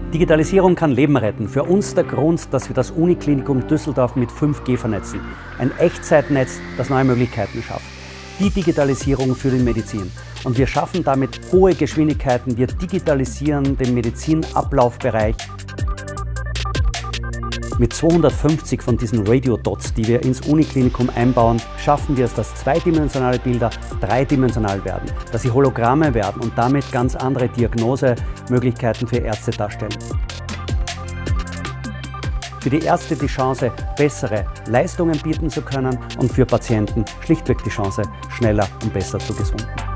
Digitalisierung kann Leben retten. Für uns der Grund, dass wir das Uniklinikum Düsseldorf mit 5G vernetzen. Ein Echtzeitnetz, das neue Möglichkeiten schafft. Die Digitalisierung für die Medizin. Und wir schaffen damit hohe Geschwindigkeiten. Wir digitalisieren den Medizinablaufbereich. Mit 250 von diesen Radio-Dots, die wir ins Uniklinikum einbauen, schaffen wir es, dass zweidimensionale Bilder dreidimensional werden, dass sie Hologramme werden und damit ganz andere Diagnosemöglichkeiten für Ärzte darstellen. Für die Ärzte die Chance, bessere Leistungen bieten zu können und für Patienten schlichtweg die Chance, schneller und besser zu gesunden.